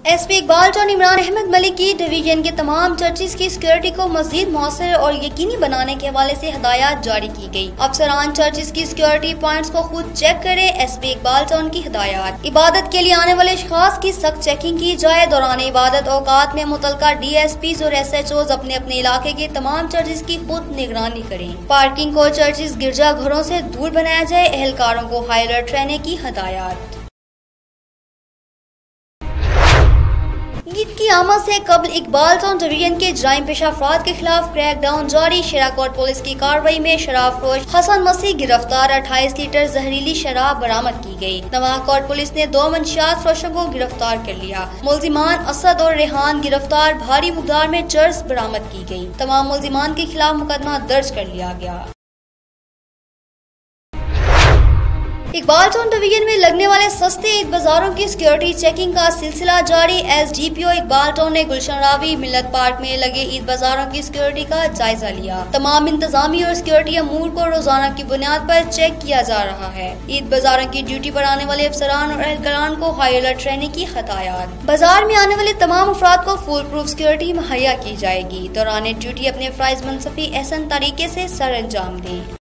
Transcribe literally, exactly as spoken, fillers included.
S P Iqbal Chaun Imran Ahmed Malik की division के तमाम चर्चिज की सिक्योरिटी को मजीद मौसर और यकीनी बनाने के हवाले से हदायत जारी की गई। अफसरान चर्चिज की सिक्योरिटी पॉइंट्स को खुद चेक करें। एस पी इकबाल चौन की हदायत। इबादत के लिए आने वाले अशखास की सख्त चेकिंग की जाए। दौरान इबादत औकात में मुतलका डी एस पीज और एस एच ओज अपने अपने इलाके के तमाम चर्चिज की खुद निगरानी करें। पार्किंग को चर्चिज गिरजा घरों से दूर बनाया जाए। एहलकारों को हाई अलर्ट रहने की हदायत। ईद की आमद से कबल इकबाल चौन डिवीजन के जराइम पेशा अफराद के खिलाफ क्रैक डाउन जारी। शेराकोट पुलिस की कार्रवाई में शराब फरोश हसन मसीह गिरफ्तार। अट्ठाईस लीटर जहरीली शराब बरामद की गई। नवाकोट पुलिस ने दो मंशियात फरोशों को गिरफ्तार कर लिया। मुल्जिमान असद और रेहान गिरफ्तार। भारी मुकदार में चर्स बरामद की गई। तमाम मुल्जिमान के खिलाफ मुकदमा दर्ज कर लिया गया। इकबाल चौन डिवीजन में लगने वाले सस्ते ईद बाजारों की सिक्योरिटी चेकिंग का सिलसिला जारी। S D P O Iqbal Chaun ने गुलशन रावी मिल्लत पार्क में लगे ईद बाजारों की सिक्योरिटी का जायजा लिया। तमाम इंतजामी और सिक्योरिटी अमूर को रोजाना की बुनियाद पर चेक किया जा रहा है। ईद बाजारों की ड्यूटी पर आने वाले अफसरान और एहलकारान को हाई अलर्ट रहने की हदायत। बाजार में आने वाले तमाम अफराद को फुल प्रूफ सिक्योरिटी मुहैया की जाएगी। दौरान ड्यूटी अपने फराइज मुनसफी एहसन तरीके से सर अंजाम दें।